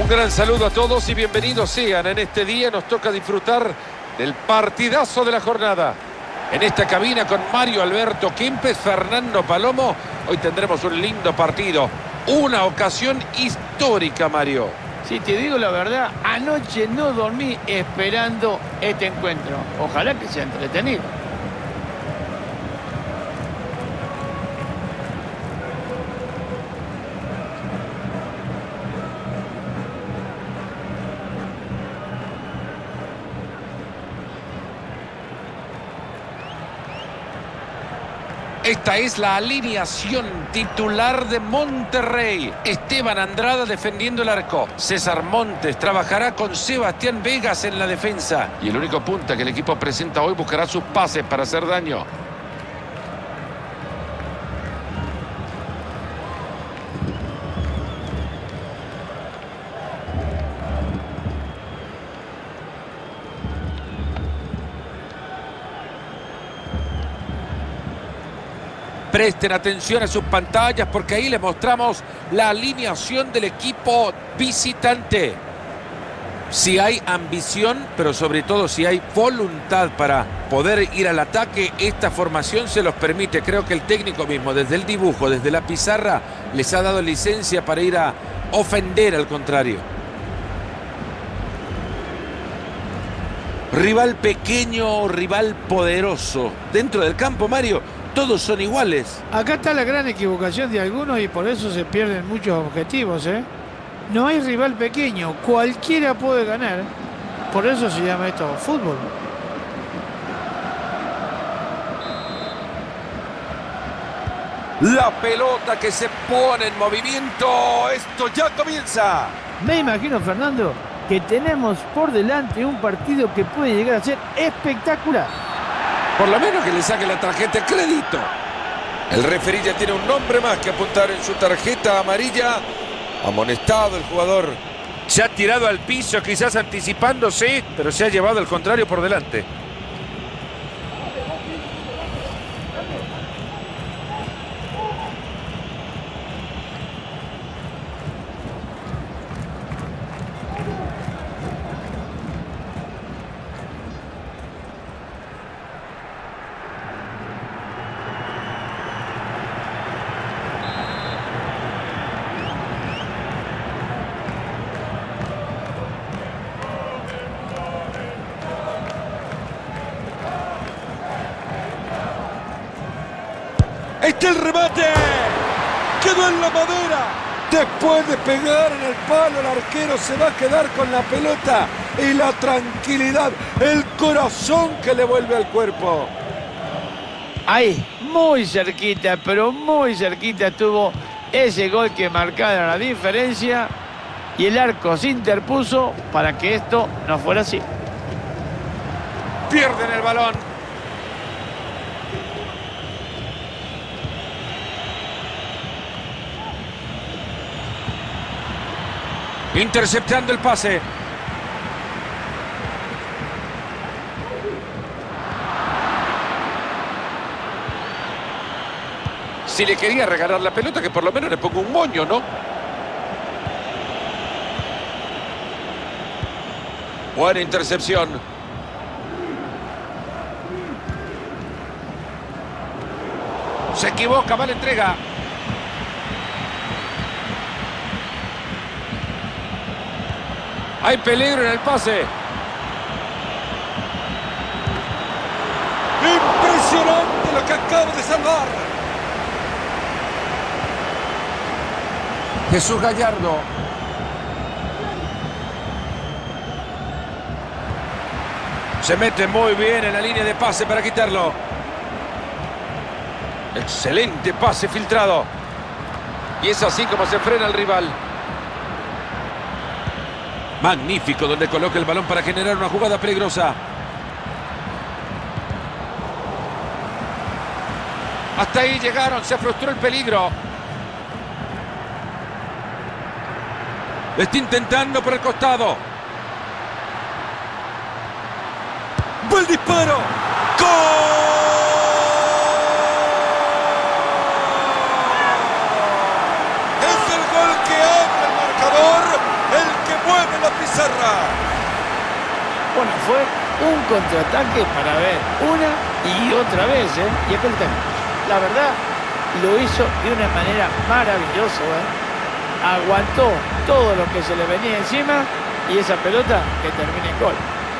Un gran saludo a todos y bienvenidos sean. En este día nos toca disfrutar del partidazo de la jornada. En esta cabina con Mario Alberto Kempes, Fernando Palomo, hoy tendremos un lindo partido. Una ocasión histórica, Mario. Si te digo la verdad, anoche no dormí esperando este encuentro. Ojalá que sea entretenido. Esta es la alineación titular de Monterrey. Esteban Andrada defendiendo el arco. César Montes trabajará con Sebastián Vegas en la defensa. Y el único punta que el equipo presenta hoy buscará sus pases para hacer daño. Presten atención a sus pantallas porque ahí les mostramos la alineación del equipo visitante. Si hay ambición, pero sobre todo si hay voluntad para poder ir al ataque, esta formación se los permite. Creo que el técnico mismo, desde el dibujo, desde la pizarra, les ha dado licencia para ir a ofender al contrario. Rival pequeño, rival poderoso. Dentro del campo, Mario, todos son iguales. Acá está la gran equivocación de algunos y por eso se pierden muchos objetivos, ¿eh? No hay rival pequeño, cualquiera puede ganar. Por eso se llama esto fútbol. La pelota que se pone en movimiento. Esto ya comienza. Me imagino, Fernando, que tenemos por delante un partido que puede llegar a ser espectacular. Por lo menos que le saque la tarjeta de crédito. El referí ya tiene un nombre más que apuntar en su tarjeta amarilla. Amonestado el jugador. Se ha tirado al piso, quizás anticipándose, pero se ha llevado al contrario por delante. ¡Está el remate! ¡Quedó en la madera! Después de pegar en el palo, el arquero se va a quedar con la pelota y la tranquilidad, el corazón que le vuelve al cuerpo. Ahí, muy cerquita, pero muy cerquita estuvo ese gol que marcara la diferencia y el arco se interpuso para que esto no fuera así. Pierden el balón. Interceptando el pase. Si le quería regalar la pelota, que por lo menos le ponga un moño, ¿no? Buena intercepción. Se equivoca, mala entrega. Hay peligro en el pase. Impresionante lo que acaba de salvar. Jesús Gallardo. Se mete muy bien en la línea de pase para quitarlo. Excelente pase filtrado. Y es así como se frena el rival. Magnífico donde coloca el balón para generar una jugada peligrosa. Hasta ahí llegaron, se frustró el peligro. Está intentando por el costado. ¡Buen disparo! ¡Gol! Es el gol que abre el marcador, el que mueve la pizarra. Bueno, fue un contraataque para ver una y otra vez, ¿eh? Y acá está. La verdad, lo hizo de una manera maravillosa, ¿eh? Aguantó todo lo que se le venía encima y esa pelota que termina en gol.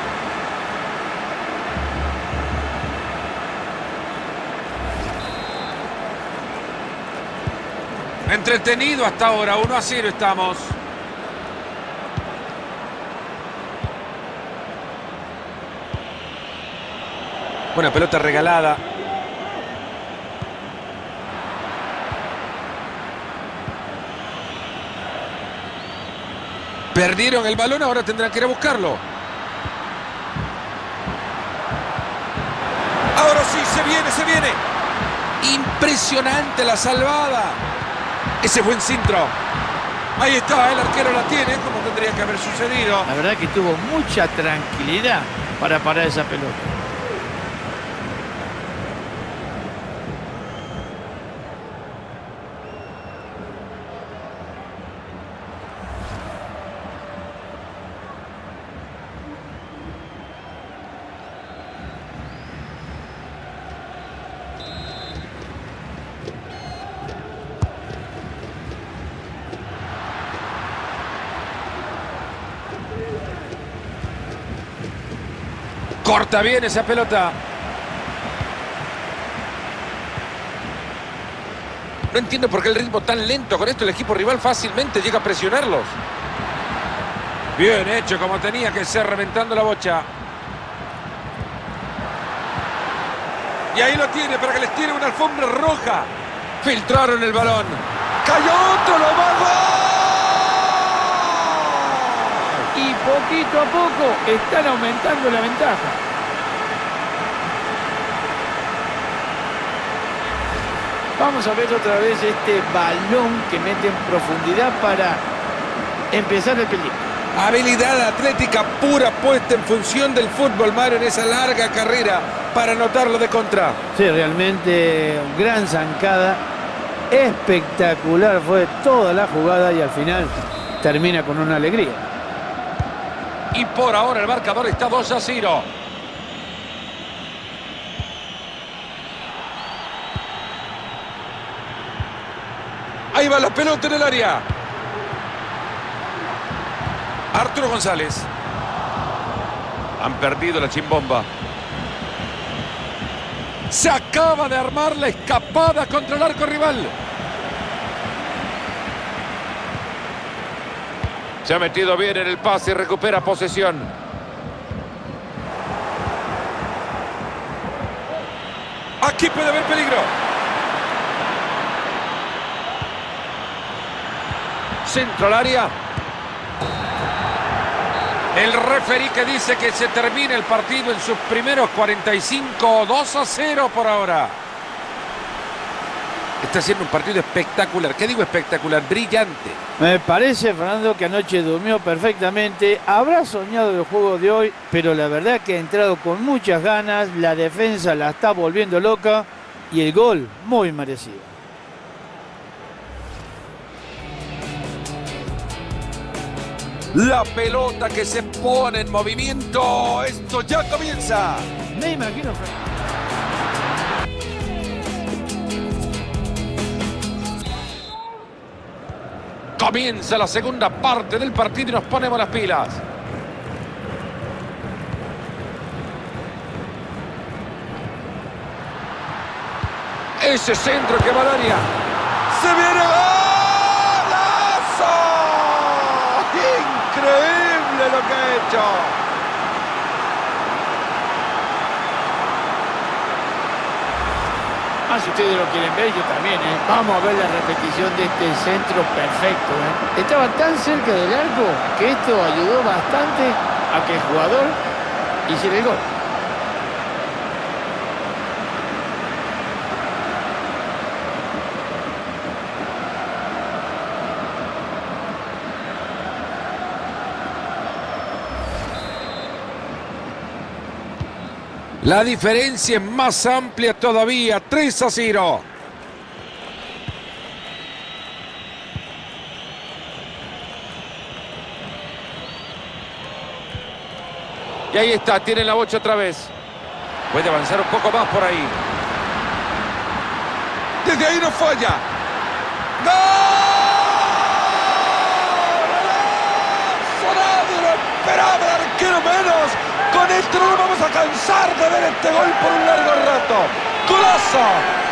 Entretenido hasta ahora, 1-0 estamos. Buena pelota regalada. Perdieron el balón, ahora tendrán que ir a buscarlo. Ahora sí, se viene. Impresionante la salvada. Ese buen centro. Ahí está, el arquero la tiene, como tendría que haber sucedido. La verdad que tuvo mucha tranquilidad para parar esa pelota. Corta bien esa pelota. No entiendo por qué el ritmo tan lento. Con esto el equipo rival fácilmente llega a presionarlos. Bien hecho, como tenía que ser, reventando la bocha. Y ahí lo tiene para que les tire una alfombra roja. Filtraron el balón. Cayó otro, lo va. Y poquito a poco están aumentando la ventaja. Vamos a ver otra vez este balón que mete en profundidad para empezar el peligro. Habilidad atlética pura puesta en función del fútbol, Mario, en esa larga carrera para anotarlo de contra. Sí, realmente gran zancada. Espectacular fue toda la jugada y al final termina con una alegría. Y por ahora el marcador está 2-0. Ahí va la pelota en el área. Arturo González. Han perdido la chimbomba. Se acaba de armar la escapada contra el arco rival. Se ha metido bien en el pase y recupera posesión. Aquí puede haber peligro. Centro al área. El referí que dice que se termina el partido en sus primeros 45, 2-0 por ahora. Está siendo un partido espectacular. ¿Qué digo espectacular? Brillante. Me parece, Fernando, que anoche durmió perfectamente. Habrá soñado el juego de hoy, pero la verdad que ha entrado con muchas ganas. La defensa la está volviendo loca y el gol muy merecido. La pelota que se pone en movimiento. Esto ya comienza. Me imagino, Comienza la segunda parte del partido y nos ponemos las pilas. Ese centro que va al área. ¡Se viene! ¡Golazo! ¡Increíble lo que ha hecho! Ah, si ustedes lo quieren ver, yo también, ¿eh? Vamos a ver la repetición de este centro perfecto, ¿eh? Estaba tan cerca del arco que esto ayudó bastante a que el jugador hiciera el gol. La diferencia es más amplia todavía, 3-0. ahí está, tiene la bocha otra vez. Puede avanzar un poco más por ahí. Desde ahí no falla. ¡Gol! ¡Sonado! ¡Lo esperaba el arquero menos! Con esto no nos vamos a cansar de ver este gol por un largo rato. ¡Golazo!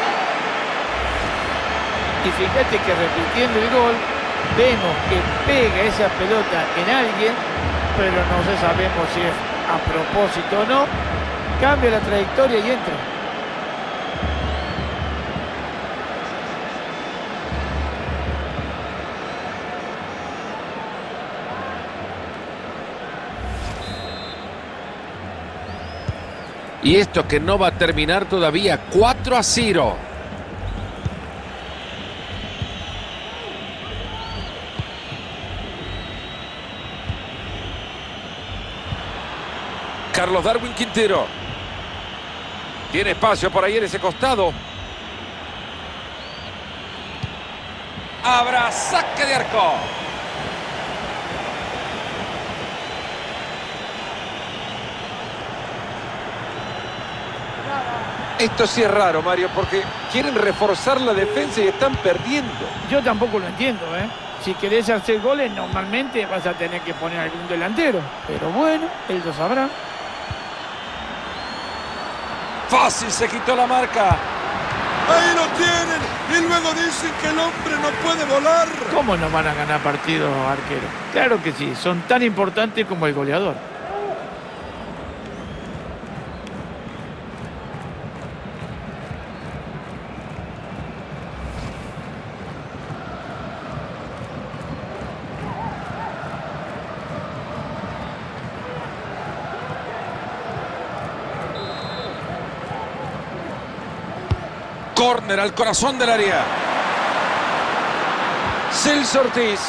Y fíjate que repitiendo el gol, vemos que pega esa pelota en alguien, pero no sabemos si es a propósito o no. Cambia la trayectoria y entra. Y esto que no va a terminar todavía. 4-0. Carlos Darwin Quintero. Tiene espacio por ahí en ese costado. Habrá saque de arco. Esto sí es raro, Mario, porque quieren reforzar la defensa y están perdiendo. Yo tampoco lo entiendo, ¿eh? Si querés hacer goles, normalmente vas a tener que poner algún delantero. Pero bueno, él lo sabrá. Fácil, se quitó la marca. Ahí lo tienen. Y luego dicen que el hombre no puede volar. ¿Cómo no van a ganar partidos, arquero? Claro que sí, son tan importantes como el goleador. Córner al corazón del área. Celso Ortiz.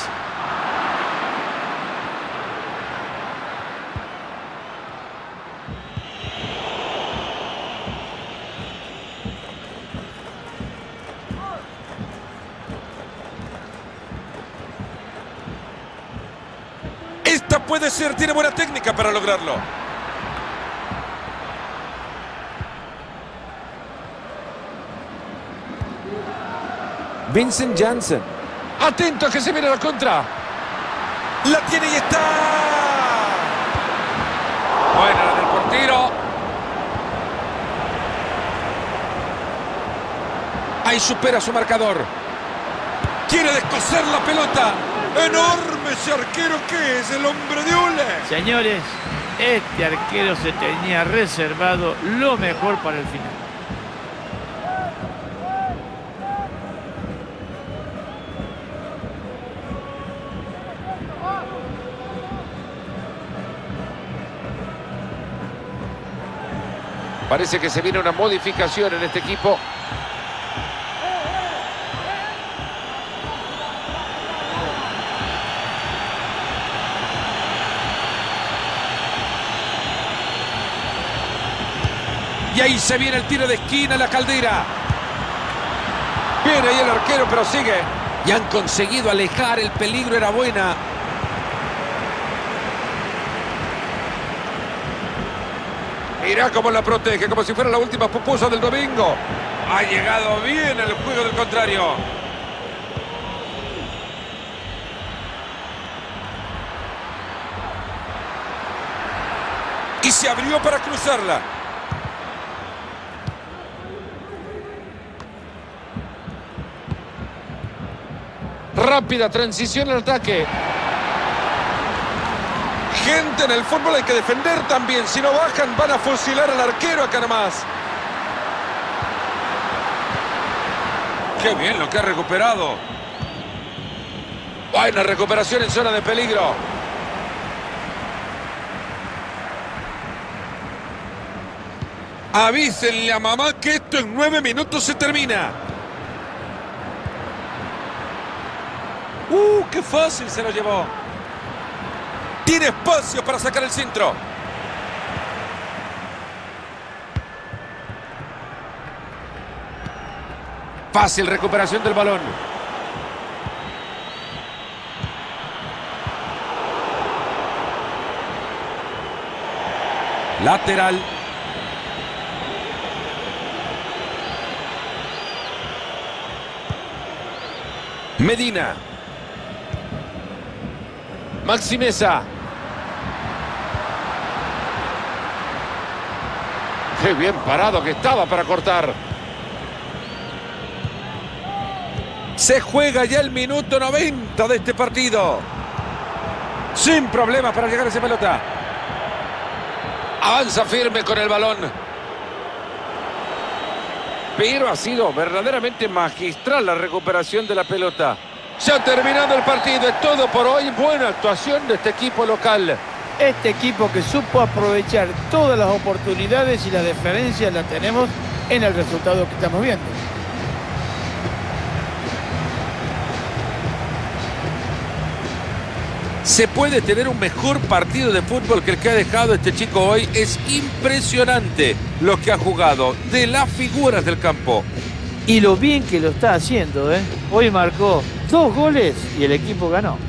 Esta puede ser, tiene buena técnica para lograrlo. Vincent Janssen. Atento que se viene la contra. La tiene y está. Buena la del portero. Ahí supera su marcador. Quiere descoser la pelota. Enorme ese arquero que es el hombre de hule. Señores, este arquero se tenía reservado lo mejor para el final. Parece que se viene una modificación en este equipo. Y ahí se viene el tiro de esquina, la Caldera. Viene ahí el arquero, pero sigue. Y han conseguido alejar, el peligro era buena. Mirá cómo la protege, como si fuera la última pupusa del domingo. Ha llegado bien el juego del contrario. Y se abrió para cruzarla. Rápida transición al ataque. Gente, en el fútbol hay que defender también. Si no bajan, van a fusilar al arquero acá nomás. Qué bien lo que ha recuperado. Buena recuperación en zona de peligro. Avísenle a mamá que esto en 9 minutos se termina. ¡Qué fácil se lo llevó! Tiene espacio para sacar el centro. Fácil recuperación del balón. Lateral. Medina. Maxi Meza. Qué bien parado que estaba para cortar. Se juega ya el minuto 90 de este partido. Sin problemas para llegar a esa pelota. Avanza firme con el balón. Pero ha sido verdaderamente magistral la recuperación de la pelota. Se ha terminado el partido. Es todo por hoy. Buena actuación de este equipo local. Este equipo que supo aprovechar todas las oportunidades y las diferencias las tenemos en el resultado que estamos viendo. ¿Se puede tener un mejor partido de fútbol que el que ha dejado este chico hoy? Es impresionante lo que ha jugado, de las figuras del campo. Y lo bien que lo está haciendo, ¿eh? Hoy marcó 2 goles y el equipo ganó.